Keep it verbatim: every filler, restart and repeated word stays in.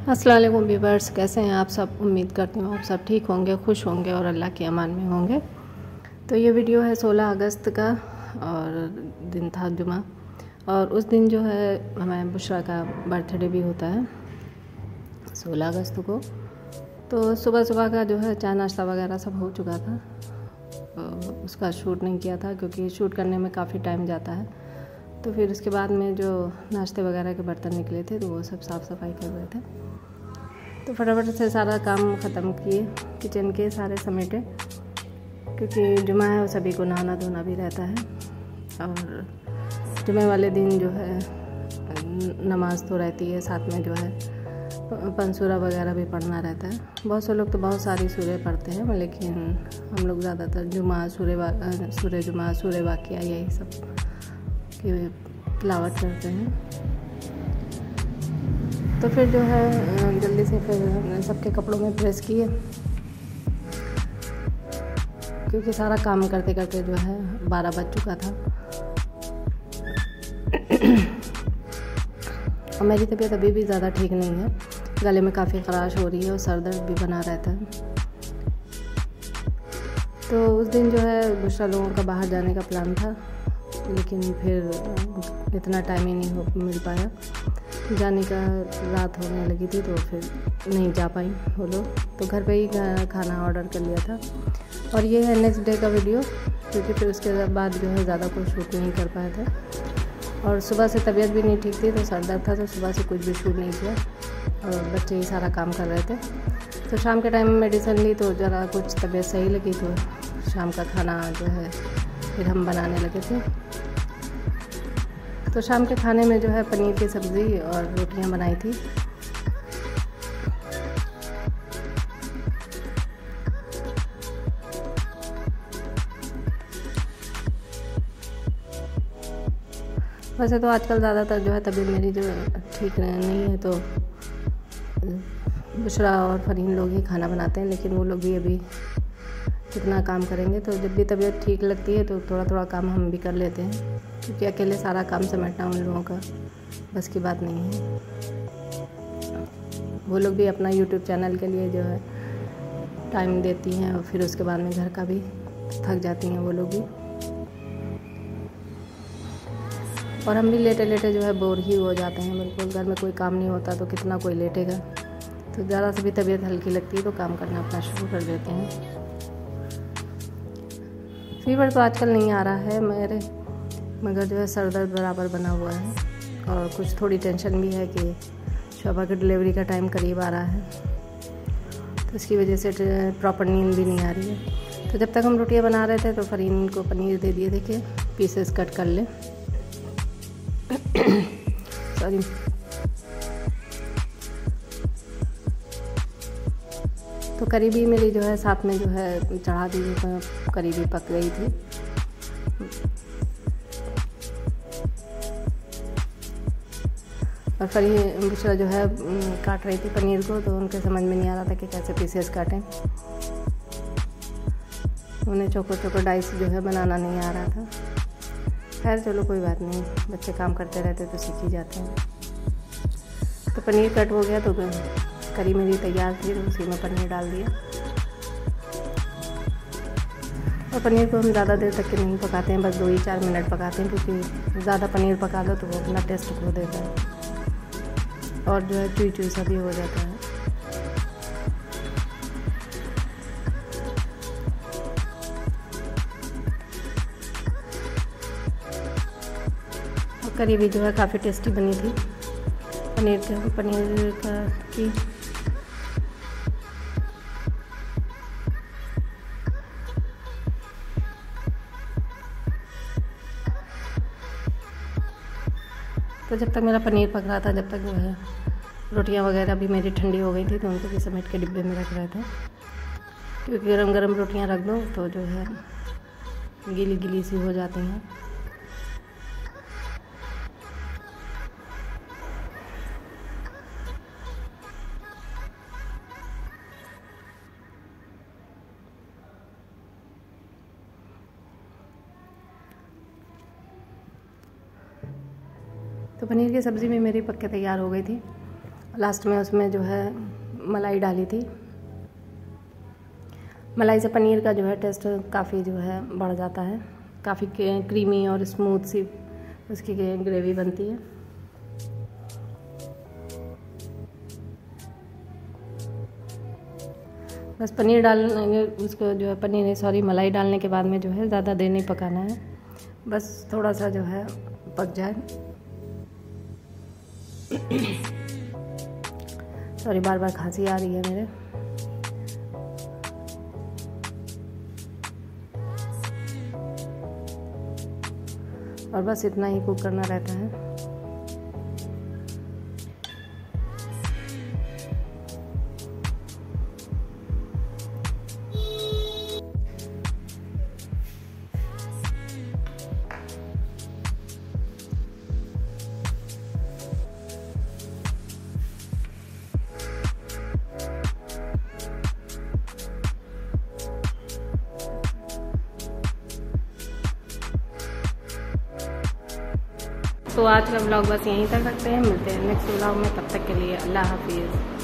अस्सलाम वालेकुम व्यूअर्स, कैसे हैं आप सब। उम्मीद करती हूँ आप सब ठीक होंगे, खुश होंगे और अल्लाह के अमान में होंगे। तो ये वीडियो है सोलह अगस्त का और दिन था जुमा, और उस दिन जो है हमारे बुशरा का बर्थडे भी होता है सोलह अगस्त को। तो सुबह सुबह का जो है चाय नाश्ता वगैरह सब हो चुका था। उसका शूट नहीं किया था क्योंकि शूट करने में काफ़ी टाइम जाता है। तो फिर उसके बाद में जो नाश्ते वगैरह के बर्तन निकले थे तो वो सब साफ़ सफाई कर रहे थे। तो फटाफट से सारा काम ख़त्म किए, किचन के सारे समेटे, क्योंकि जुमा है और सभी को नहाना धोना भी रहता है। और जुमे वाले दिन जो है नमाज तो रहती है, साथ में जो है पंसूरा वगैरह भी पढ़ना रहता है। बहुत से लोग तो बहुत सारी सूरह पढ़ते हैं, लेकिन हम लोग ज़्यादातर जुमा सूरह सूरह जुमा सूरह वाक़िया यही सब की तिलावत करते हैं। तो फिर जो है जल्दी से फिर सबके कपड़ों में प्रेस किए, क्योंकि सारा काम करते करते जो है बारह बज चुका था। और मेरी तबीयत अभी भी ज़्यादा ठीक नहीं है, गले में काफ़ी ख़राश हो रही है और सर दर्द भी बना रहता है। तो उस दिन जो है दूसरा लोगों का बाहर जाने का प्लान था, लेकिन फिर इतना टाइम ही नहीं हो मिल पाया जाने का। रात होने लगी थी तो फिर नहीं जा पाई वो लोग, तो घर पे ही खाना ऑर्डर कर लिया था। और ये है नेक्स्ट डे का वीडियो, क्योंकि फिर उसके बाद जो है ज़्यादा कुछ शूट नहीं कर पाए थे। और सुबह से तबीयत भी नहीं ठीक थी तो सर दर्द था, तो सुबह से कुछ भी शूट नहीं किया और बच्चे ही सारा काम कर रहे थे। तो शाम के टाइम में मेडिसिन ली तो ज़रा कुछ तबीयत सही लगी, तो शाम का खाना जो है फिर हम बनाने लगे थे। तो शाम के खाने में जो है पनीर की सब्ज़ी और रोटियां बनाई थी। वैसे तो आजकल ज़्यादातर जो है तबीयत मेरी जो ठीक नहीं है, तो बुशरा और फरीन लोग ही खाना बनाते हैं, लेकिन वो लोग भी अभी कितना काम करेंगे। तो जब भी तबीयत ठीक लगती है तो थोड़ा थोड़ा काम हम भी कर लेते हैं, क्योंकि अकेले सारा काम समेटना उन लोगों का बस की बात नहीं है। वो लोग भी अपना यूट्यूब चैनल के लिए जो है टाइम देती हैं, और फिर उसके बाद में घर का भी थक जाती हैं वो लोग भी। और हम भी लेटे लेटे जो है बोर ही हो जाते हैं, बिल्कुल घर में कोई काम नहीं होता तो कितना कोई लेटेगा। तो ज़रा से भी तबीयत हल्की लगती है तो काम करना अपना शुरू कर देते हैं। फीवर तो आजकल नहीं आ रहा है मेरे, मगर जो है सर दर्द बराबर बना हुआ है, और कुछ थोड़ी टेंशन भी है कि शोभा की डिलीवरी का टाइम करीब आ रहा है, तो इसकी वजह से प्रॉपर नींद भी नहीं आ रही है। तो जब तक हम रोटियां बना रहे थे तो फरीन को पनीर दे दिए थे कि पीसेस कट कर ले। सॉरी। तो करीबी मेरी जो है साथ में जो है चढ़ा दी, तो करीबी पक गई थी। और फरी बुशरा जो है काट रही थी पनीर को, तो उनके समझ में नहीं आ रहा था कि कैसे पीसेस काटें। उन्हें चोको चोको डाइस जो है बनाना नहीं आ रहा था। खैर चलो कोई बात नहीं, बच्चे काम करते रहते तो सीख ही जाते हैं। तो पनीर कट हो गया तो करी मेरी तैयार थी, तो उसी में पनीर डाल दिया। और पनीर को हम ज़्यादा देर तक के नहीं पकाते हैं, बस दो ही चार मिनट पकाते हैं, क्योंकि ज़्यादा पनीर पका दो तो वो अपना टेस्ट खो देता है और जो है चुई चुई सा भी हो जाता है। और करी भी जो है काफ़ी टेस्टी बनी थी पनीर का पनीर का की। तो जब तक मेरा पनीर पक रहा था, जब तक जो है रोटियां वगैरह भी मेरी ठंडी हो गई थी, तो उनको भी समेट के डिब्बे में रख रहे थे, क्योंकि गरम गरम रोटियां रख दो तो जो है गीली गीली सी हो जाती हैं। तो पनीर की सब्ज़ी भी मेरी पक के तैयार हो गई थी। लास्ट में उसमें जो है मलाई डाली थी। मलाई से पनीर का जो है टेस्ट काफ़ी जो है बढ़ जाता है, काफ़ी क्रीमी और स्मूथ सी उसकी ग्रेवी बनती है। बस पनीर डालने उसको जो है पनीर सॉरी मलाई डालने के बाद में जो है ज़्यादा देर नहीं पकाना है, बस थोड़ा सा जो है पक जाए। सॉरी बार बार खांसी आ रही है मेरे। और बस इतना ही कुक करना रहता है। तो आज का ब्लॉग बस यहीं तक रखते हैं, मिलते हैं नेक्स्ट ब्लॉग में, तब तक के लिए अल्लाह हाफिज़।